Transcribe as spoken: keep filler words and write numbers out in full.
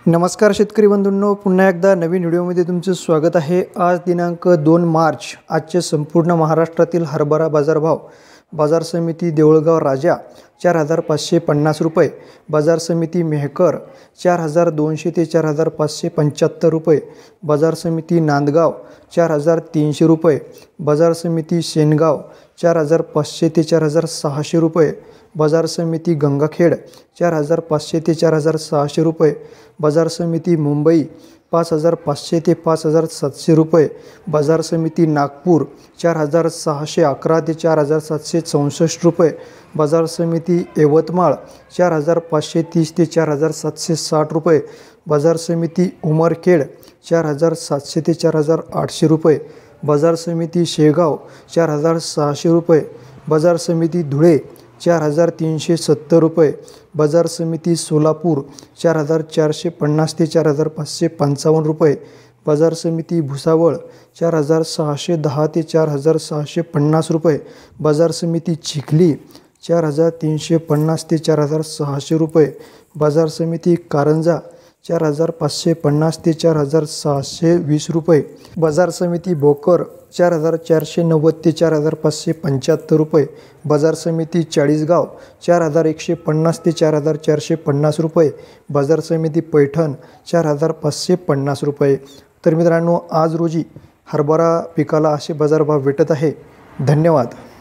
नमस्कार शेतकरी बंधूंनो, पुन्हा एकदा नवीन व्हिडिओमध्ये तुमचं स्वागत आहे। आज दिनांक दोन मार्च आजचे संपूर्ण महाराष्ट्रातील हरभरा बाजारभाव। बाजार समिती देऊळगाव राजा चार हजार पाचशे पन्नास रुपये, बाजार समिती मेहकर चार हजार दोनशे ते चार हजार पाचशे पंच्याहत्तर रुपये, बाजार समिती नांदगाव चार हजार तीनशे रुपये, बाजार समिती शेनगाव चार हजार पाचशे ते चार हजार सहाशे रुपये, बाजार समिती गंगाखेड चार हजार पाचशे ते चार हजार सहाशे रुपये, बाजार समिती मुंबई पाच हजार पाचशे ते पाच हजार सातशे रुपये, बाजार समिती नागपूर चार हजार सहाशे अकरा ते चार हजार सातशे चौसष्ट रुपये, बाजार समिती यवतमाळ चार हजार पाचशे तीस ते चार हजार सातशे साठ रुपये, बाजार समिती उमरखेड चार हजार सातशे ते चार हजार आठशे रुपये, बाजार समिती शेगाव चार हजार सहाशे रुपये, बाजार समिती धुळे चार हजार तीनशे सत्तर रुपये, बाजार समिती सोलापूर चार हजार चारशे पन्नास ते चार हजार पाचशे पंचावन्न रुपये, बाजार समिती भुसावळ चार हजार सहाशे दहा ते चार हजार सहाशे पन्नास रुपये, बाजार समिती चिखली चार हजार तीनशे पन्नास ते चार हजार सहाशे रुपये, बाजार समिती कारंजा चार हजार पाचशे पन्नास ते चार हजार सहाशे वीस रुपये, बाजार समिती भोकर चार हजार चारशे नव्वद ते चार हजार पाचशे पंच्याहत्तर रुपये, बाजार समिती चाळीसगाव चार हजार एकशे पन्नास ते चार हजार चारशे पन्नास रुपये, बाजार समिती पैठण चार हजार पाचशे पन्नास रुपये। तर मित्रांनो, आज रोजी हरभरा पिकाला असे बाजारभाव भेटत आहे। धन्यवाद।